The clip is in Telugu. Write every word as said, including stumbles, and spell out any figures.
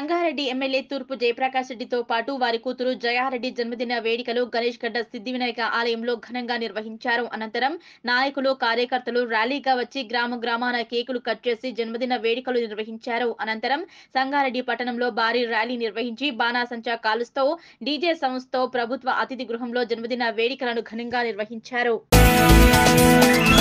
సంగారెడ్డి ఎమ్మెల్యే తూర్పు జయప్రకాష్ రెడ్డితో పాటు వారి కూతురు జయారెడ్డి జన్మదిన వేడుకలు గణేష్ గడ్డ సిద్ధి వినాయక ఆలయంలో ఘనంగా నిర్వహించారు. అనంతరం నాయకులు, కార్యకర్తలు ర్యాలీగా వచ్చి గ్రామ గ్రామాన కేకులు కట్ చేసి జన్మదిన వేడుకలు నిర్వహించారు. అనంతరం సంగారెడ్డి పట్టణంలో భారీ ర్యాలీ నిర్వహించి బాణాసంచా కాలుస్తూ డీజే సౌండ్స్ తో ప్రభుత్వ అతిథి గృహంలో జన్మదిన వేడుకలను ఘనంగా నిర్వహించారు.